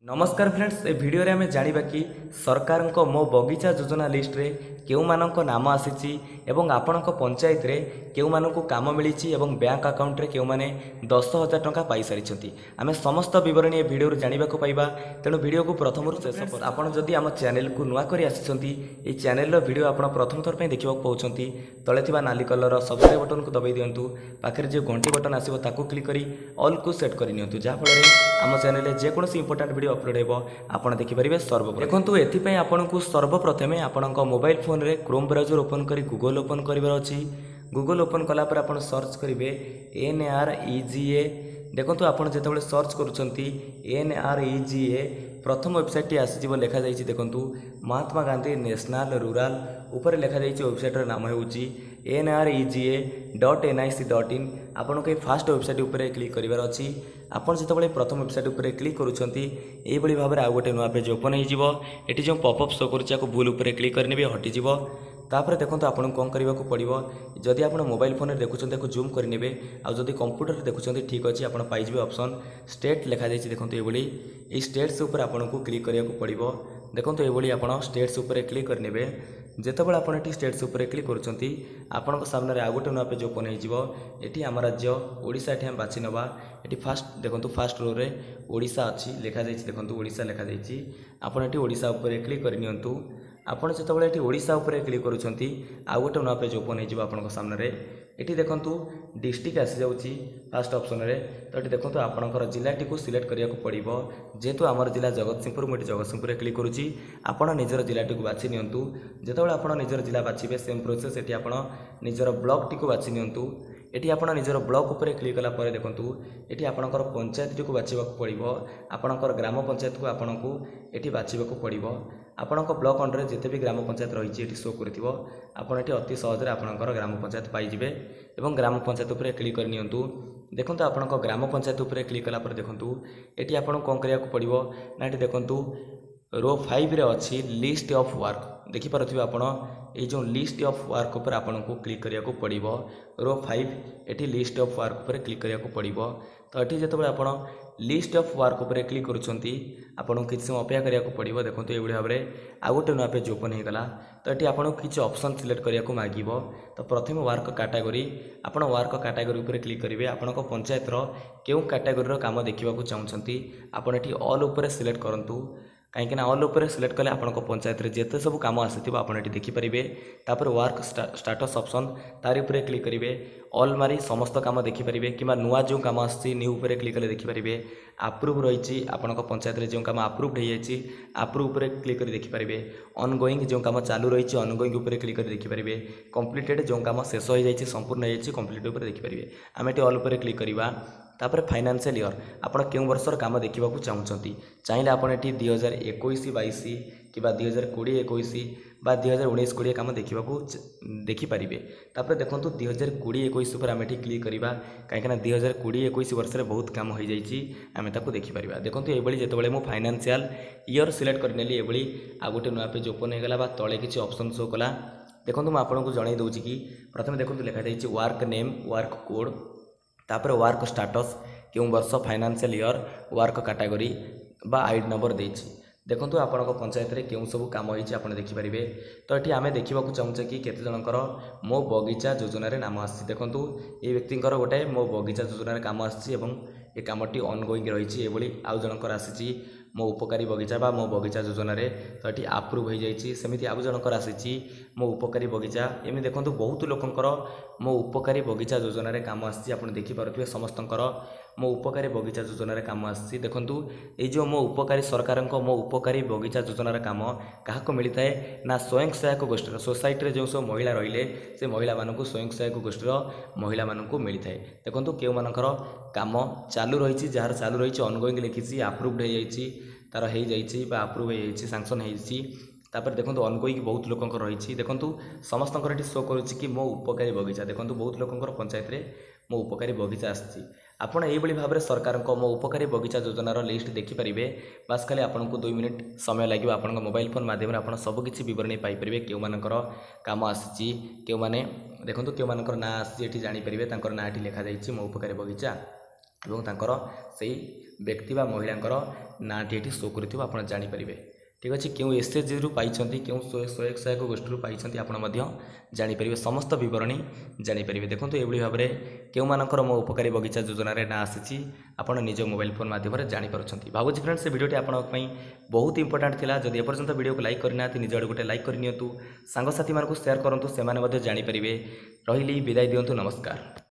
नमस्कार फ्रेंड्स ए वीडियो रे आमे जानिबा कि सरकार को मो बगीचा योजना लिस्ट रे केउ मानक नाम आसीची एवं आपणक पंचायत रे केउ मानकु काम मिलिची एवं बैंक अकाउंट रे केउ माने 10,000 टंका पाई सारिछंती। आमे समस्त विवरण ए वीडियो रे जानिबा को पाइबा, तेनु वीडियो को प्रथम रु शेष पर आपण जदि हम चैनल को नुआ करी आसीछंती ए चैनल रो वीडियो आपण प्रथम थर पे देखिबा पाउछंती तळे थिबा नाली कलर सब्सक्राइब बटन को दबाई दियंतु, पाखरे जे घंटी बटन आसीबो ताकू क्लिक करी ऑल को सेट करि नियंतु, जा फल रे हम चैनल रे जे कोनोसी इंपोर्टेंट वीडियो अपलोड हेबो आपण देखि परिबे सर्वप्रथम। देखंतु एथि पय आपनकु सर्वप्रथमे आपनक मोबाइल फोन रे क्रोम ब्राउजर ओपन करी गूगल ओपन करिवार अछि। गूगल ओपन कला पर आपण सर्च करिवे NREGA। देखंतु आपण जेतेबेले सर्च करूछंती NREGA प्रथम वेबसाइट टी आसी जिवो लेखा जाईची। देखंतु महात्मा गांधी नेशनल रूरल ऊपर लेखा जाईची, वेबसाइट रो नाम हेउची NREGA.nic.in। आपन के फास्ट वेबसाइट ऊपर क्लिक करिवार अछि। आपन जेतेबेले प्रथम वेबसाइट ऊपर क्लिक करूछंती एई बळी भाबरे आ गोटे नुवा पेज ओपन हे जिवो। एटी जो पॉपअप शो करूची आको बुल ऊपर क्लिक करनेबे हटि जिवो। तापर देखंतु आपन कोन करिवा को पड़िबो, जदि आपन मोबाइल फोन रे देखुछंती को जूम करनेबे, आ जदि कंप्यूटर रे देखुछंती ठीक अछि आपन पाइ जिवे ऑप्शन स्टेट लेखा जाईची। देखंतु ए बळी ए स्टेट्स ऊपर आपन को क्लिक करिया को पड़िबो। देखंतु ए बळी आपन स्टेट्स ऊपर क्लिक करनेबे, जेतेबेले आपन एटी स्टेट्स ऊपर क्लिक करूछंती आपन को सामने रे आ गोटे नुवा पेज ओपन हे जिवो। एटी हम राज्य ओडिसा एठी हम बाछि नबा। एटी फास्ट देखंतु फास्ट रो रे ओडिसा अछि लेखा जाईची। देखंतु ओडिसा लेखा जाईची, आपन एटी ओडिसा ऊपर क्लिक करि नियंतु। आपन जेतेबेले एटी ओडिसा ऊपर क्लिक करूछंती आ गोटे नुवा पेज ओपन हे जिवो आपन को सामने रे। एटी देखंतु डिस्ट्रिक्ट आसी जाउची फास्ट ऑप्शन रे। तो एटी देखंतु आपनकर जिल्ला टी को सिलेक्ट करिया को पड़िबो। जेतु हमर जिल्ला जगतसिंहपुर, मोटी जगतसिंहपुर रे क्लिक करूची। आपन निजर जिल्ला टी को बाछि नियंतु। जेतेबेले आपन निजर जिल्ला बाछिबे सेम प्रोसेस एटी आपन निजर ब्लॉक टी को बाछि नियंतु। एटी आपन निजर ब्लॉक ऊपर क्लिक कला परे देखंतु एटी आपनकर पंचायत टी को बाछिबा को पड़िबो। आपनकर ग्राम पंचायत को आपनकु एटी बाछिबा को पड़िबो। आपनकर ब्लॉक अंडर जेते भी ग्राम पंचायत रहिछि एटी शो करथिबो। आपन एटी अति सहज रे आपनकर ग्राम पंचायत पाइ जिवे एवं ग्राम पंचायत ऊपर क्लिक कर नियंतु। देखंतु आपनकर ग्राम पंचायत ऊपर क्लिक कला पर देखंतु एटी आपन कोन करिया को पड़िबो ना, एटी देखंतु रो 5 रे अछि लिस्ट ऑफ वर्क। देखि परथिबे आपण ए जो लिस्ट ऑफ वर्क ऊपर आपन को क्लिक करिया को पड़िबो। रो 5 एटी लिस्ट ऑफ वर्क ऊपर क्लिक करिया को पड़िबो। तो एटी जेतेबेले आपण लिस्ट ऑफ वर्क ऊपर क्लिक करूछंती आपन किछ समय अपेक्षा करिया को पड़िबो। देखंतु एबडी भाबरे आ गोटे नुवा पेज ओपन हे गला। तो एटी आपन किछ ऑप्शन सिलेक्ट करिया को मागिबो। तो प्रथम वर्क कैटेगरी, आपन वर्क कैटेगरी ऊपर क्लिक करिवे। आपन को पंचायत रो केउ कैटेगरी रो काम देखिबा को चाहउछंती आपन एटी ऑल ऊपर सिलेक्ट करंतु। कहीं ऑल ऊपर सिलेक्ट कले आपन को पंचायत रे जेते सब काम आसीथिबो आपन एटी देखि परिबे। तापर वर्क स्टेटस ऑप्शन तारि ऊपर क्लिक करिवे, ऑल मारी समस्त काम देखि परिबे। किबा नुवा जो काम आसी न्यू ऊपर क्लिक कले देखि परिबे। अप्रूव रहिछि आपन को पंचायत रे जो काम अप्रूव्ड हे जाइछि अप्रूव ऊपर क्लिक करि देखि परिबे। ऑनगोइंग जो काम चालू रहिछि ऑनगोइंग ऊपर क्लिक करि देखि परिबे। कंप्लीटेड जो काम शेष हो जाइछि संपूर्ण हे जाइछि कंप्लीट ऊपर देखि परिबे। हम एटी ऑल ऊपर क्लिक करिवा। तापर फाइनेंशियल ईयर आपन केउ वर्षर काम देखिबा को चाहउछंती चाहिले आपन एटी 2021-22 किबा 2020-21 बा 2019-20 काम देखिबा को देखि परिबे। तापर देखंतु 2020-21 ऊपर हम एटी क्लिक करिवा, काहे ना 2020-21 वर्ष रे बहुत काम हो जाइछि हम ताको देखि परिबा। देखंतु एबळी जेतेबेले मो फाइनेंशियल ईयर सिलेक्ट करनेली एबळी आ गोटे नुवा पेज ओपन हे गला बा तळे किछि ऑप्शन शो कला। देखंतु म आपन को जणाई दउछि कि प्रथमे देखंतु लेखा जाइछि वर्क नेम, वर्क कोड, तापर वर्क स्टेटस केउ वर्ष, फाइनेंशियल ईयर, वर्क कैटेगरी बा आईडी नंबर देछि। देखंतु आपन को पंचायत रे केउ सब काम होइछि आपन देखि परिबे। तो एठी आमे देखिबा को चाहूचे कि केते जनकर मो बगीचा योजना रे नाम आछि। देखंतु ए व्यक्तिंकर गोटे मो बगीचा योजना रे काम आछि एवं ए कामटी ऑनगोइंग रहिछि। एबोली आउ जनकर आसीछि मो उपकारी बगीचा बा मो बगीचा योजना रे, तो एठी अप्रूव हो जाइछि। सेमिति आउ जनकर आसीछि मो उपकारी बगीचा। एमि देखंतु बहुत लोकंकर मो उपकारी बगीचा योजना रे काम आछि आपन देखि परथिबे। समस्तंकर मो उपकारी बगीचा योजना रे काम आछि। देखंतु ए जो मो उपकारी सरकारंक मो उपकारी बगीचा योजना रे काम काहाको मिलिताए ना स्वयं सहायक गोष्ठी सोसाइटी रे जो सब महिला रहिले से महिला मानकु स्वयं सहायक गोष्ठी महिला मानकु मिलिताए। देखंतु केउ मानकर काम चालू रहिछि, जहार चालू रहिछि ऑनगोइंग लिखिछि अप्रूव्ड हे जाइछि, तार हे जाइछि बा अप्रूव हे जाइछि, सैंक्शन हे जाइछि। तापर देखंतु ऑनगोइंग बहुत लोकंकर रहिछि। देखंतु समस्तंकर एटी शो करूछि कि मो उपकारी बगीचा। देखंतु बहुत लोकंकर पंचायत रे मो उपकारी बगीचा आछि। आपण एई बळी भाबरे सरकार को मो उपकारी बगीचा योजना रो लिस्ट देखि परिबे। बस खाली आपन को 2 मिनिट समय लागिबो। आपन को मोबाइल फोन माध्यम रे आपन सब किछि विवरण पाई परिबे। केउ मानकर काम आछि, केउ माने देखंतु केउ मानकर ना आछि एठी जानि परिबे। तांकर ना एठी लेखा जाइछि मो उपकारी बगीचा एवं तांकर सेही ବ୍ୟକ୍ତି ବା ମହିଳାଙ୍କର ନାଁଟି ଏଠି ଶୋ କରୁଥିବ ଆପଣ ଜାଣିପାରିବେ। ଠିକ୍ ଅଛି, କେଉଁ ଏସ୍ଏଚ୍ଜିରୁ ପାଇଛନ୍ତି, କେଉଁ ସ୍ୱୟଂସହାୟକ ଗୋଷ୍ଠୀରୁ ପାଇଛନ୍ତି ଆପଣ ମଧ୍ୟ ଜାଣିପାରିବେ, ସମସ୍ତ ବିବରଣୀ ଜାଣିପାରିବେ। ଦେଖନ୍ତୁ ଏଭଳି ଭାବରେ କେଉଁମାନଙ୍କର ମୋ ଉପକାରୀ ବଗିଚା ଯୋଜନାରେ ନାଁ ଆସିଛି ଆପଣ ନିଜ ମୋବାଇଲ ଫୋନ୍ ମାଧ୍ୟମରେ ଜାଣିପାରୁଛନ୍ତି। ଭାବୁଛି ଫ୍ରେଣ୍ଡସ୍, ସେ ଭିଡ଼ିଓଟି ଆପଣଙ୍କ ପାଇଁ ବହୁତ ଇମ୍ପୋର୍ଟାଣ୍ଟ ଥିଲା। ଯଦି ଏପର୍ଯ୍ୟନ୍ତ ଭିଡ଼ିଓକୁ ଲାଇକ୍ କରିନାହାନ୍ତି ନିଜ ଆଡ଼ୁ ଗୋଟେ ଲାଇକ୍ କରିନିଅନ୍ତୁ, ସାଙ୍ଗସାଥିମାନଙ୍କୁ ସେୟାର କରନ୍ତୁ, ସେମାନେ ମଧ୍ୟ ଜାଣିପାରିବେ। ରହିଲି, ବିଦାୟ ଦିଅନ୍ତୁ, ନମସ୍କାର।